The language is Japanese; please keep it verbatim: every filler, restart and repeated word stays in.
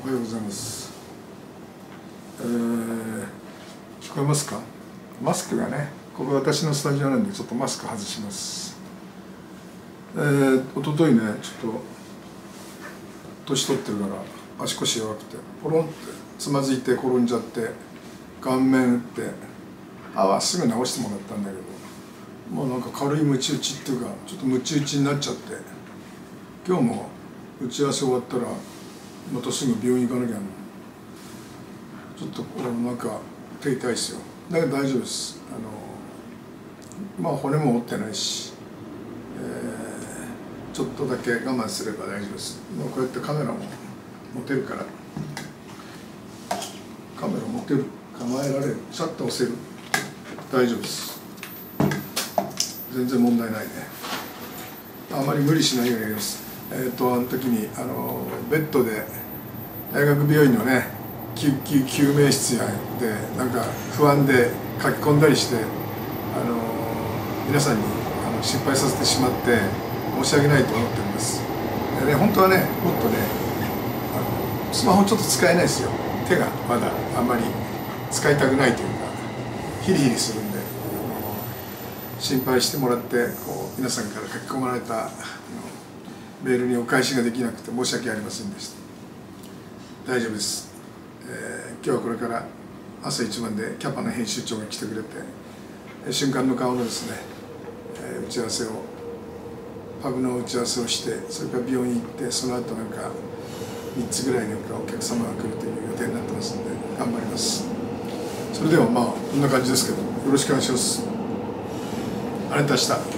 おはようございます。えー、聞こえますか？マスクがね、ここ私のスタジオなんでちょっとマスク外します。えー、一昨日ね、ちょっと年取ってるから足腰弱くてポロンってつまずいて転んじゃって顔面打ってあはすぐ治してもらったんだけど、もうなんか軽いムチ打ちっていうかちょっとムチ打ちになっちゃって、今日も打ち合わせ終わったらまたすぐ病院行かなきゃ。ちょっとこうなんか手痛いですよ。だけど大丈夫です。あのまあ骨も折ってないし、えー、ちょっとだけ我慢すれば大丈夫です。もうこうやってカメラも持てるから、カメラ持てる、構えられる、シャッター押せる、大丈夫です。全然問題ないね。あまり無理しないようにやります。えー、とあの時にあのベッドで大学病院のね救急救命室やでなんか不安で書き込んだりして、あの皆さんにあの失敗させてしまって申し訳ないと思っております。でね、本当はねもっとねあのスマホちょっと使えないですよ。手がまだあんまり使いたくないというかヒリヒリするんで、あの心配してもらってこう皆さんから書き込まれたあのメールにお返しができなくて申し訳ありませんでした。大丈夫です。えー、今日はこれから朝一番でキャパの編集長が来てくれて、瞬間の顔のですね、えー、打ち合わせをパブの打ち合わせをして、それから病院行って、その後なんかみっつぐらいなんかお客様が来るという予定になってますので頑張ります。それではまあこんな感じですけど、よろしくお願いします。ありがとうございました。